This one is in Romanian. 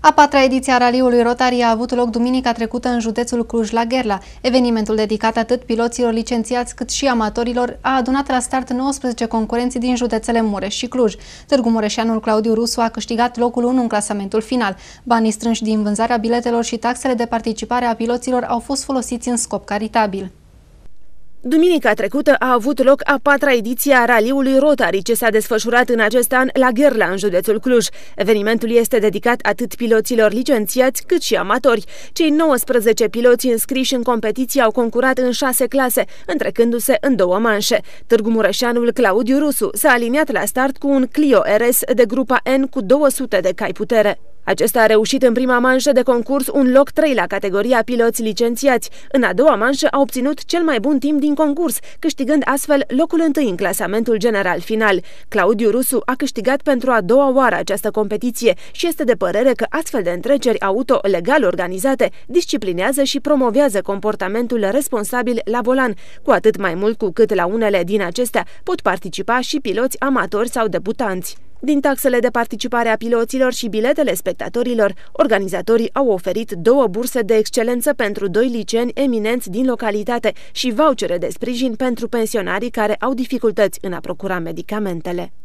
A patra ediție a raliului Rotary a avut loc duminica trecută în județul Cluj, la Gherla. Evenimentul dedicat atât piloților licențiați cât și amatorilor a adunat la start 19 concurenți din județele Mureș și Cluj. Târgu Mureșeanul Claudiu Rusu a câștigat locul 1 în clasamentul final. Banii strânși din vânzarea biletelor și taxele de participare a piloților au fost folosiți în scop caritabil. Duminica trecută a avut loc a patra ediție a raliului Rotary, ce s-a desfășurat în acest an la Gherla, în județul Cluj. Evenimentul este dedicat atât piloților licențiați cât și amatori. Cei 19 piloți înscriși în competiție au concurat în 6 clase, întrecându-se în 2 manșe. Târgu Mureșeanul Claudiu Rusu s-a aliniat la start cu un Clio RS de grupa N cu 200 de cai putere. Acesta a reușit în prima manșă de concurs un loc 3 la categoria piloți licențiați. În a doua manșă a obținut cel mai bun timp din concurs, câștigând astfel locul 1 în clasamentul general final. Claudiu Rusu a câștigat pentru a doua oară această competiție și este de părere că astfel de întreceri auto legal organizate disciplinează și promovează comportamentul responsabil la volan, cu atât mai mult cu cât la unele din acestea pot participa și piloți amatori sau debutanți. Din taxele de participare a piloților și biletele spectatorilor, organizatorii au oferit 2 burse de excelență pentru 2 liceeni eminenți din localitate și vouchere de sprijin pentru pensionarii care au dificultăți în a procura medicamentele.